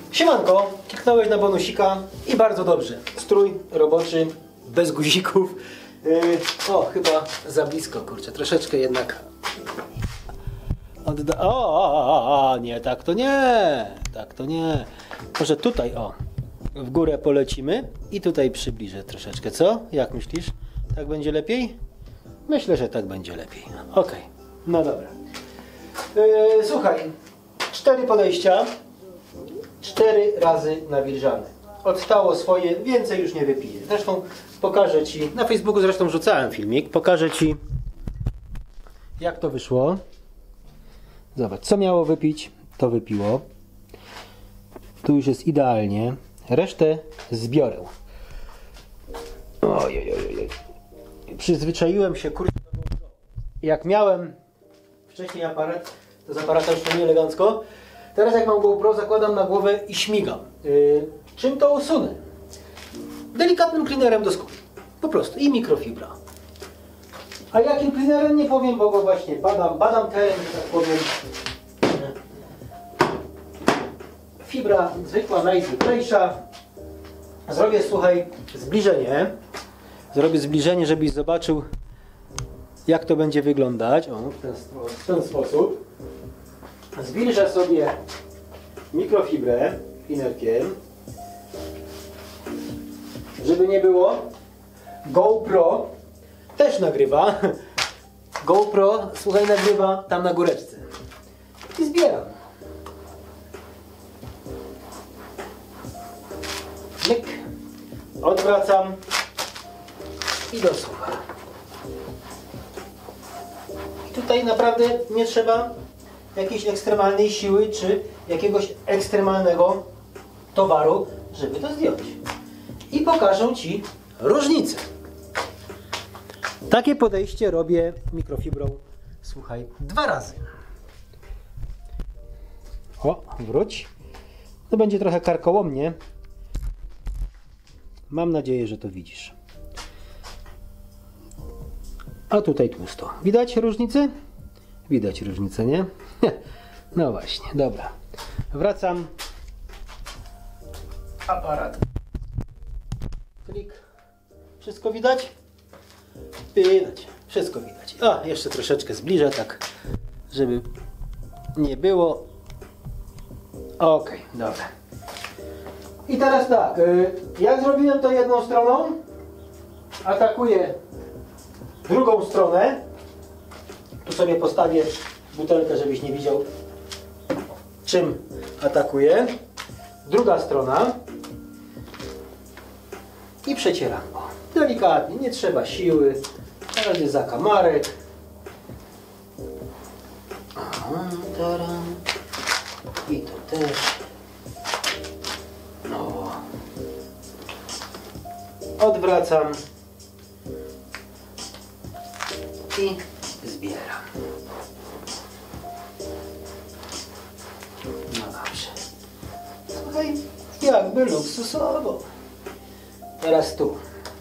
Siemanko, kliknąłeś na bonusika i bardzo dobrze. Strój roboczy, bez guzików. O, chyba za blisko, kurczę, troszeczkę jednak. Nie, tak to nie. Tak to nie. Może tutaj, o, w górę polecimy i tutaj przybliżę troszeczkę, co? Jak myślisz? Tak będzie lepiej? Myślę, że tak będzie lepiej. Ok, no dobra. Słuchaj, 4 podejścia. 4 razy nawilżane. Odstało swoje, więcej już nie wypiję. Zresztą pokażę Ci, na Facebooku zresztą rzucałem filmik, pokażę Ci, jak to wyszło. Zobacz, co miało wypić, to wypiło. Tu już jest idealnie. Resztę zbiorę. Ojej. Przyzwyczaiłem się, kurczę, jak miałem wcześniej aparat, to z aparata już to nie elegancko. Teraz jak mam GoPro, zakładam na głowę i śmigam. Czym to usunę? Delikatnym cleanerem do skóry. Po prostu. I mikrofibra. A jakim cleanerem nie powiem, bo go właśnie badam teren, że tak powiem. Fibra zwykła, najzwyklejsza. Zrobię, słuchaj, zbliżenie. Zrobię zbliżenie, żebyś zobaczył, jak to będzie wyglądać. O, w ten sposób. Zwilżę sobie mikrofibrę cleanerkiem, żeby nie było. GoPro też nagrywa. GoPro, słuchaj, nagrywa tam na góreczce. I zbieram. Myk. Odwracam i dosuwam. I tutaj naprawdę nie trzeba jakiejś ekstremalnej siły czy jakiegoś ekstremalnego towaru, żeby to zdjąć. I pokażę Ci różnicę. Takie podejście robię mikrofibrą, słuchaj, 2 razy. O, wróć. To będzie trochę karkołomnie. Mam nadzieję, że to widzisz. A tutaj tłusto. Widać różnicę? Widać różnicę, nie? No właśnie, dobra. Wracam. Aparat. Klik. Wszystko widać? Widać. Wszystko widać. A, jeszcze troszeczkę zbliżę, tak, żeby nie było. Ok, dobra. I teraz tak. Jak zrobiłem to jedną stroną, atakuję drugą stronę. Tu sobie postawię butelkę, żebyś nie widział, czym atakuję. Druga strona. I przecieram go. Delikatnie, nie trzeba siły. Na razie zakamarek. I to też. No. Odwracam. I zbieram. No dobrze. Słuchaj, jakby luksusowo. Teraz tu.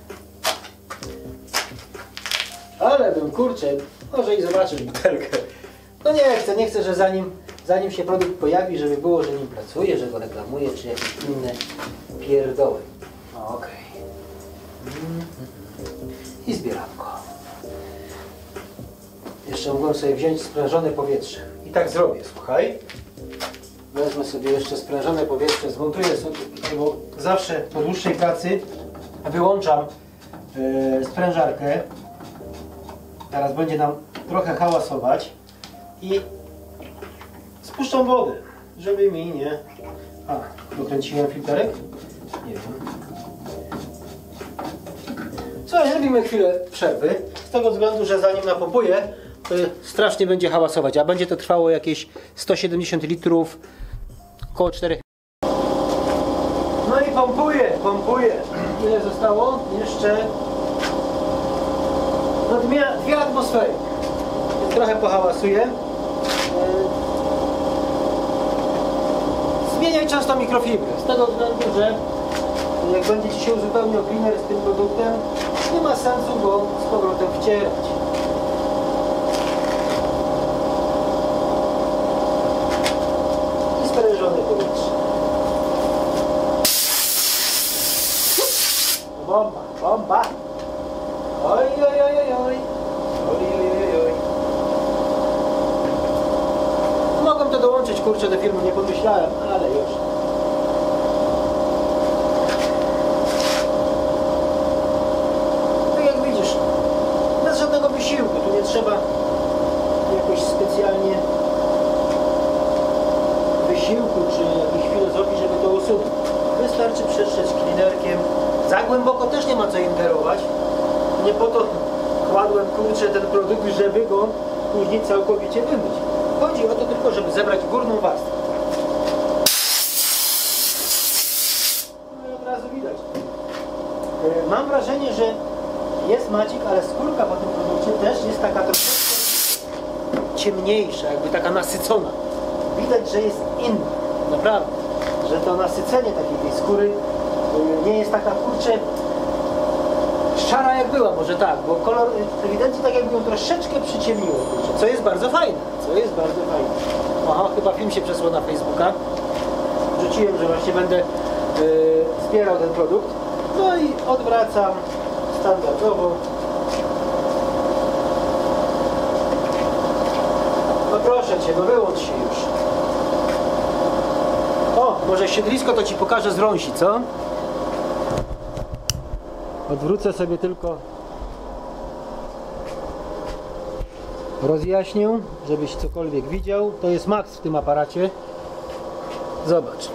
Ale bym, kurczę, może i zobaczysz butelkę. No nie chcę, że zanim się produkt pojawi, żeby było, że nim pracuję, że go reklamuję, czy jakieś inne pierdoły. Okej. I zbieram go. Jeszcze mogłem sobie wziąć sprężone powietrze. I tak zrobię, słuchaj. Wezmę sobie jeszcze sprężone powietrze, zmontuję sobie, bo zawsze po dłuższej pracy wyłączam sprężarkę. Teraz będzie nam trochę hałasować. I spuszczam wodę, żeby mi nie... A, dokręciłem filterek? Nie wiem. Słuchaj, zrobimy chwilę przerwy. Z tego względu, że zanim napompuję, to strasznie będzie hałasować, a będzie to trwało jakieś 170 litrów, około 4. No i pompuję. Ile zostało? Jeszcze no 2 atmosfery. Trochę pohałasuję. Zmieniaj często mikrofibrę, z tego względu, że jak będzie Ci się uzupełniał cleaner z tym produktem, nie ma sensu go z powrotem wcierać. I sprężone powietrze. kurczę, do filmu nie pomyślałem, ale już. Tak jak widzisz, bez żadnego wysiłku, tu nie trzeba jakoś specjalnie wysiłku czy jakiejś filozofii, żeby to usunąć. Wystarczy przetrzeć cleanerkiem. Za głęboko też nie ma co ingerować. Nie po to kładłem, kurczę, ten produkt, żeby go później całkowicie wymyć. Chodzi o to tylko, żeby zebrać górną warstwę. No i od razu widać. Mam wrażenie, że jest macik, ale skórka po tym produkcie też jest taka troszeczkę ciemniejsza, jakby taka nasycona. Widać, że jest inna. Naprawdę. Że to nasycenie takiej tej skóry nie jest taka, kurczę, szara jak była, może tak, bo kolor ewidentnie tak jakby ją troszeczkę przyciemniło, kurczę, co jest bardzo fajne, Aha, chyba film się przesłał na Facebooka. Rzuciłem, że właśnie będę wspierał ten produkt. No i odwracam standardowo. No proszę Cię, no wyłącz się już. O, może siedlisko to Ci pokażę z rąsi, co? Odwrócę sobie tylko, rozjaśnię, żebyś cokolwiek widział. To jest maks w tym aparacie. Zobacz.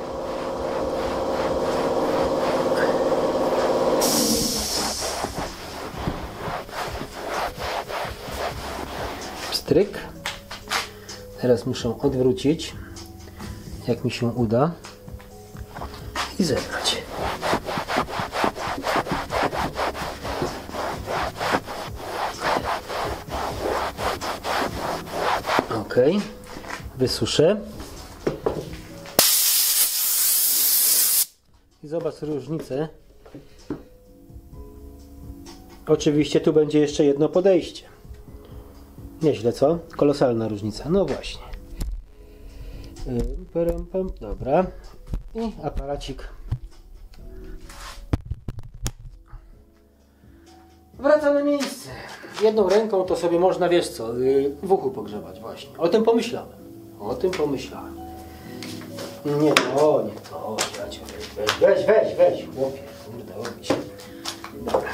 Pstryk. Teraz muszę odwrócić, jak mi się uda, i zebrać. Ok, wysuszę i zobacz różnicę. Oczywiście tu będzie jeszcze jedno podejście. Nieźle, co? Kolosalna różnica. No właśnie. Dobra. I aparacik. Wraca na miejsce. Jedną ręką to sobie można, wiesz co, w uchu pogrzebać właśnie. O tym pomyślałem. Nie to, weź, chłopie. Kurde, odbić. Dobra.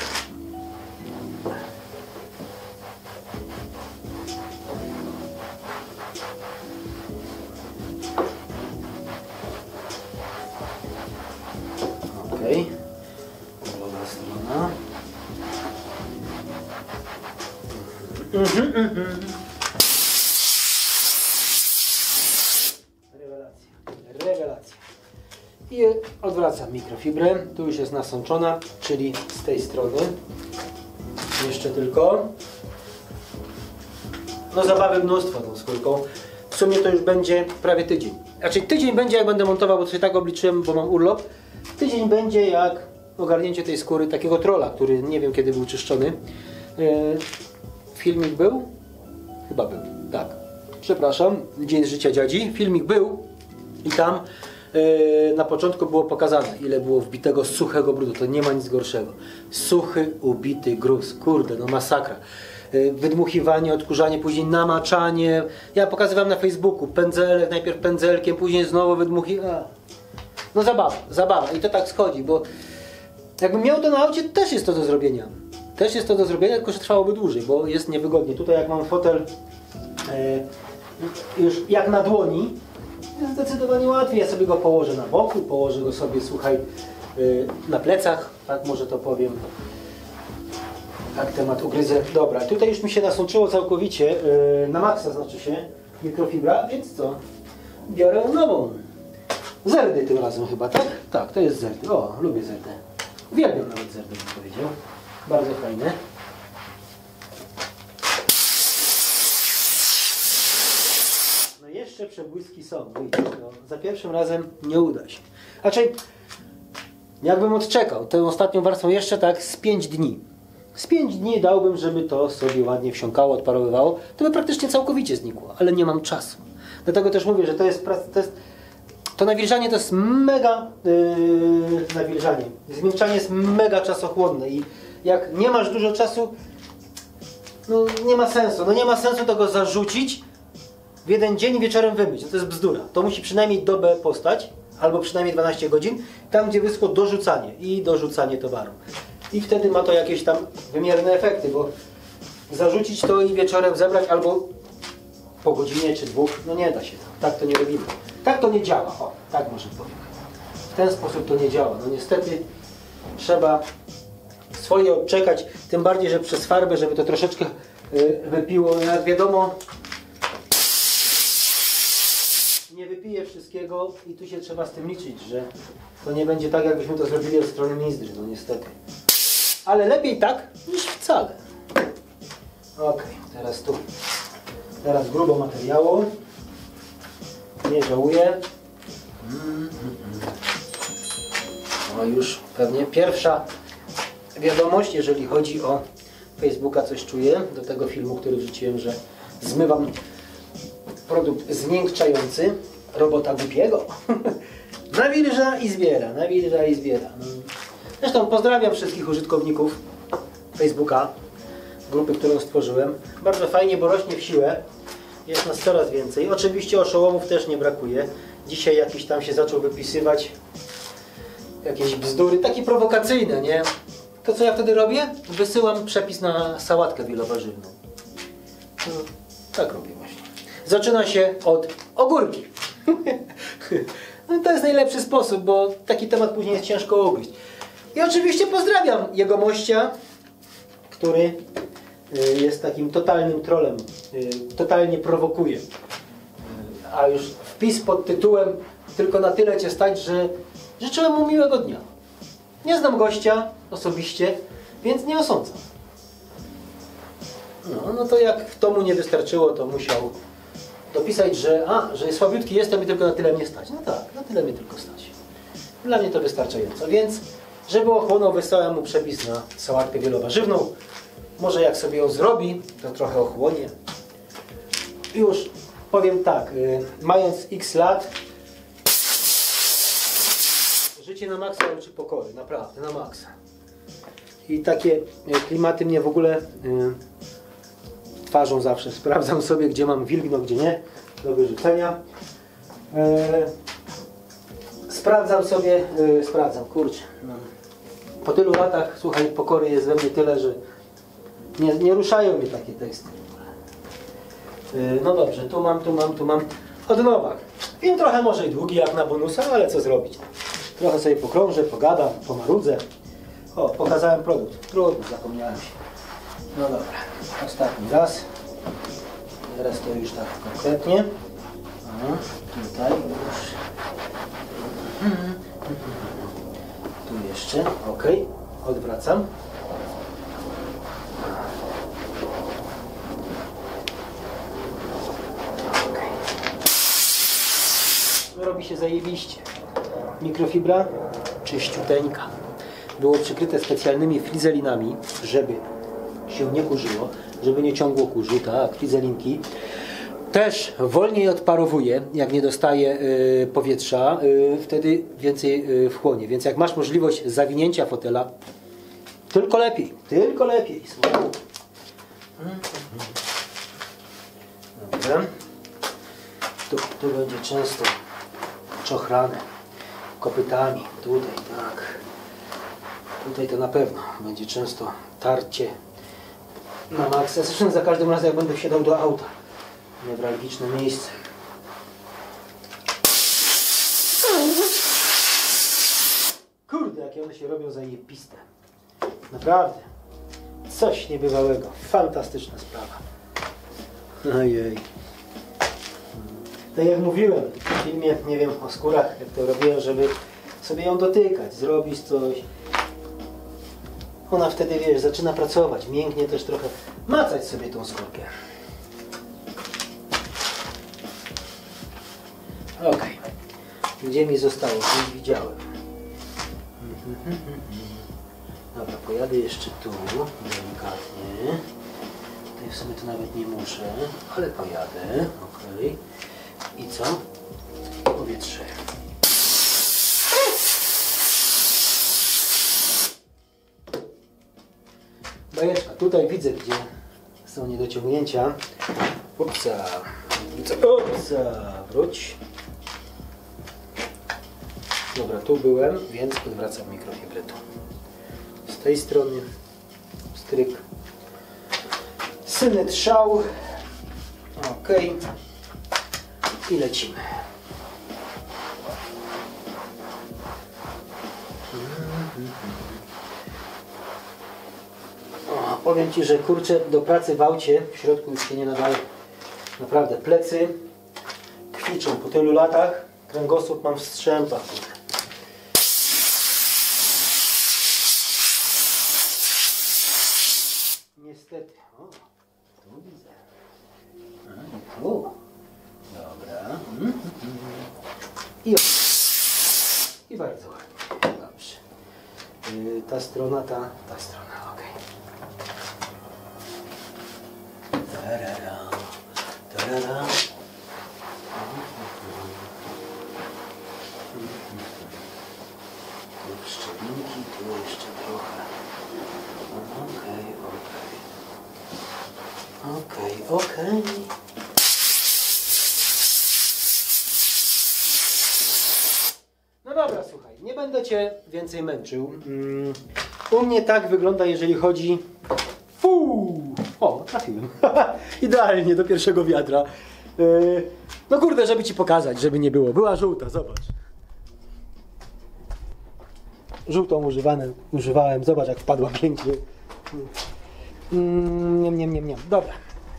Okej. Druga strona. Rewelacja. I odwracam mikrofibrę. Tu już jest nasączona, czyli z tej strony. Jeszcze tylko. No zabawy mnóstwo tą skórką. W sumie to już będzie prawie tydzień. Znaczy tydzień będzie, jak będę montował, bo sobie tak obliczyłem, bo mam urlop. Tydzień będzie jak ogarnięcie tej skóry takiego trolla, który nie wiem kiedy był czyszczony. Filmik był? Chyba był, tak. Przepraszam, dzień z życia dziadzi. Filmik był i tam na początku było pokazane, ile było wbitego suchego brudu. To nie ma nic gorszego. Suchy, ubity gruz. Kurde, no masakra. Wydmuchiwanie, odkurzanie, później namaczanie. Ja pokazywałem na Facebooku. Pędzelek, najpierw pędzelkiem, później znowu wydmuchiwanie. No zabawa. I to tak schodzi, bo jakbym miał to na aucie, też jest to do zrobienia. Tylko że trwałoby dłużej, bo jest niewygodnie. Tutaj jak mam fotel już jak na dłoni, jest zdecydowanie łatwiej. Ja sobie go położę na boku, położę go sobie, słuchaj, na plecach, tak może to powiem. Tak temat ugryzę. Dobra, tutaj już mi się nasączyło całkowicie, na maksa znaczy się, mikrofibra, więc co? Biorę nową. Zerdy tym razem chyba, tak? Tak, to jest zerdy. O, lubię zerdę. Uwielbiam nawet zerdę, bym powiedział. Bardzo fajne. No jeszcze przebłyski są. No, za pierwszym razem nie uda się. Znaczy, jakbym odczekał tę ostatnią warstwą jeszcze tak z 5 dni. Z 5 dni dałbym, żeby to sobie ładnie wsiąkało, odparowywało. To by praktycznie całkowicie znikło, ale nie mam czasu. Dlatego też mówię, że to nawilżanie to jest mega nawilżanie. Zmiękczanie jest mega czasochłonne i jak nie masz dużo czasu, no nie ma sensu. No nie ma sensu tego zarzucić, w jeden dzień wieczorem wymyć. No to jest bzdura. To musi przynajmniej dobę postać, albo przynajmniej 12 godzin, tam gdzie wyschło dorzucanie i dorzucanie towaru. I wtedy ma to jakieś tam wymierne efekty, bo zarzucić to i wieczorem zebrać albo po godzinie czy dwóch, no nie da się. Tak to nie robimy. Tak to nie działa. O, tak może powiem. W ten sposób to nie działa. No niestety trzeba swoje odczekać, tym bardziej, że przez farbę, żeby to troszeczkę wypiło. Jak wiadomo, nie wypije wszystkiego i tu się trzeba z tym liczyć, że to nie będzie tak, jakbyśmy to zrobili od strony Nizdry, no niestety. Ale lepiej tak, niż wcale. Ok, teraz tu. Teraz grubo materiału. Nie żałuję. No już pewnie pierwsza wiadomość, jeżeli chodzi o Facebooka, coś czuję do tego filmu, który wrzuciłem, że zmywam produkt zmiękczający robota głupiego. Nawilża i zbiera, nawilża i zbiera. Zresztą pozdrawiam wszystkich użytkowników Facebooka, grupy, którą stworzyłem. Bardzo fajnie, bo rośnie w siłę. Jest nas coraz więcej. Oczywiście oszołomów też nie brakuje. Dzisiaj jakiś tam się zaczął wypisywać jakieś bzdury, takie prowokacyjne, nie? To co ja wtedy robię? Wysyłam przepis na sałatkę wielowarzywną. Tak robię właśnie. Zaczyna się od ogórki. No to jest najlepszy sposób, bo taki temat później jest ciężko ugryźć. I oczywiście pozdrawiam jegomościa, który jest takim totalnym trolem, totalnie prowokuje. A już wpis pod tytułem tylko na tyle Cię stać, że życzyłem mu miłego dnia. Nie znam gościa osobiście, więc nie osądzam. No to jak to mu nie wystarczyło, to musiał dopisać, że słabiutki jestem i tylko na tyle mnie stać. No tak, na tyle mnie tylko stać. Dla mnie to wystarczająco, więc żeby ochłonął, wysłałem mu przepis na sałatkę wielowarzywną. Może jak sobie ją zrobi, to trochę ochłonie. Już powiem tak, mając x lat, życie na maksa uczy pokory, naprawdę, na maksa. I takie klimaty mnie w ogóle twarzą zawsze. Sprawdzam sobie, gdzie mam wilgno, gdzie nie, do wyrzucenia. Sprawdzam, kurczę. No. Po tylu latach, słuchaj, pokory jest we mnie tyle, że nie ruszają mnie takie teksty. No dobrze, tu mam. Od nowa. Film trochę może i długi jak na bonusa, ale co zrobić? Trochę sobie pokrążę, pogadam, pomarudzę. O, pokazałem produkt. Trudno, zapomniałem się. No dobra, ostatni raz. Teraz to już tak konkretnie. Tutaj już. Tu jeszcze, ok. Odwracam. Robi się zajebiście. Mikrofibra czyściuteńka. Było przykryte specjalnymi frizelinami, żeby się nie kurzyło, żeby nie ciągło kurzu, tak, frizelinki. Też wolniej odparowuje, jak nie dostaje powietrza, wtedy więcej wchłonie. Więc jak masz możliwość zawinięcia fotela, tylko lepiej, słuchaj. Dobra. Tu będzie często czochrane kopytami, tutaj tak. Tutaj to na pewno będzie często tarcie na maksa. Zresztą za każdym razem jak będę wsiadał do auta. Newralgiczne miejsce. Kurde, jakie one się robią zajebiste. Naprawdę. Coś niebywałego. Fantastyczna sprawa. Ojej. Tak jak mówiłem w filmie, nie wiem, o skórach, jak to robiłem, żeby sobie ją dotykać, zrobić coś. Ona wtedy, wiesz, zaczyna pracować, mięknie też trochę. Macać sobie tą skórkę. Ok. Gdzie mi zostało? Gdzieś widziałem. Dobra, pojadę jeszcze tu, delikatnie. Tutaj w sumie to nawet nie muszę, ale pojadę. Ok. I co? Powietrze. Bajeczka. Tutaj widzę, gdzie są niedociągnięcia. Upsa. Zawróć. Dobra, tu byłem, więc odwracam mikrofibrytu. Z tej strony stryk. Syny trzał. Ok. I lecimy. O, powiem Ci, że kurczę, do pracy w aucie w środku już się nie nadaje. Naprawdę, plecy kwiczą po tylu latach. Kręgosłup mam w strzępach. Niestety. O, tu widzę. A, tu. Dobra. I bardzo ładnie. Dobrze. Ta strona, ta strona. Ok. Tarara. Tarara. Tu szczelinki, tu jeszcze trochę. Okej. No dobra, słuchaj, nie będę Cię więcej męczył. U mnie tak wygląda, jeżeli chodzi... O, trafiłem. Idealnie do pierwszego wiadra. No kurde, żeby Ci pokazać, żeby nie było. Była żółta, zobacz. Żółtą używałem, zobacz jak wpadła pięknie. Nie. Dobra.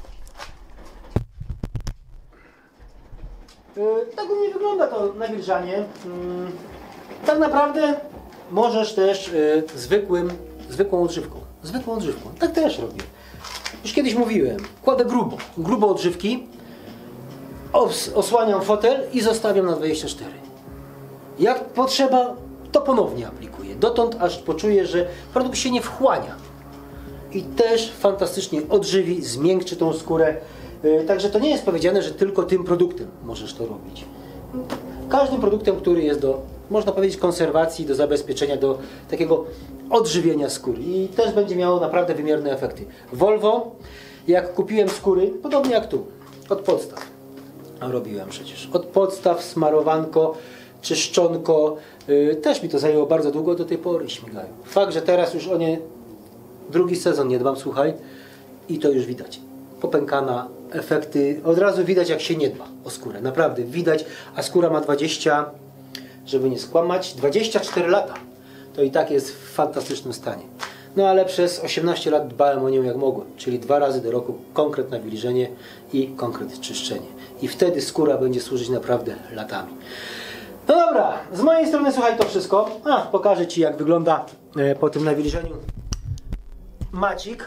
Tak u mnie wygląda to nawilżanie. Tak naprawdę możesz też zwykłą odżywką. Tak też robię. Już kiedyś mówiłem. Kładę grubo odżywki, osłaniam fotel i zostawiam na 24. Jak potrzeba, to ponownie aplikuję. Dotąd aż poczuję, że produkt się nie wchłania. I też fantastycznie odżywi, zmiękczy tą skórę. Także to nie jest powiedziane, że tylko tym produktem możesz to robić. Każdym produktem, który jest do, można powiedzieć, konserwacji, do zabezpieczenia, do takiego odżywienia skóry. I też będzie miało naprawdę wymierne efekty. Volvo, jak kupiłem skóry, podobnie jak tu, od podstaw. A robiłem przecież. Od podstaw, smarowanko, czyszczonko. Też mi to zajęło bardzo długo, do tej pory śmigają. Fakt, że teraz już o nie drugi sezon nie dbam, słuchaj, i to już widać. Popękana, efekty, od razu widać jak się nie dba o skórę, naprawdę widać, a skóra ma 20, żeby nie skłamać, 24 lata. To i tak jest w fantastycznym stanie. No ale przez 18 lat dbałem o nią jak mogłem, czyli 2 razy do roku konkret nawilżenie i konkret czyszczenie. I wtedy skóra będzie służyć naprawdę latami. No dobra, z mojej strony słuchaj to wszystko. Pokażę Ci jak wygląda po tym nawilżeniu macik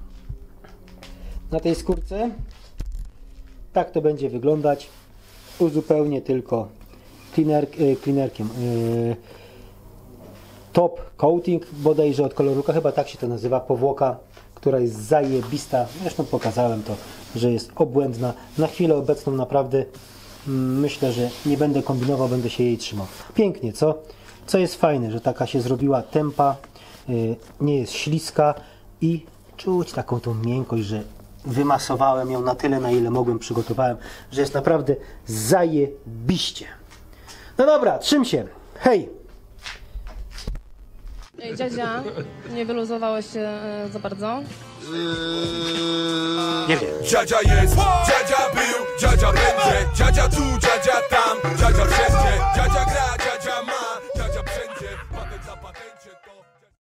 na tej skórce. Tak to będzie wyglądać. Uzupełnię tylko cleanerkiem top coating, bodajże od Colourlooka, chyba tak się to nazywa, powłoka, która jest zajebista. Zresztą pokazałem to, że jest obłędna. Na chwilę obecną naprawdę myślę, że nie będę kombinował, będę się jej trzymał. Pięknie, co? Co jest fajne, że taka się zrobiła tempa, nie jest śliska i czuć taką tą miękkość, że wymasowałem ją na tyle, na ile mogłem, przygotowałem, że jest naprawdę zajebiście. No dobra, trzym się. Hej! Ej, dziadzia, nie wyluzowałeś się za bardzo? Nie wiem. Dziadzia jest, dziadzia był, dziadzia będzie, dziadzia tu, dziadzia tam, dziadzia wszędzie, dziadzia gra.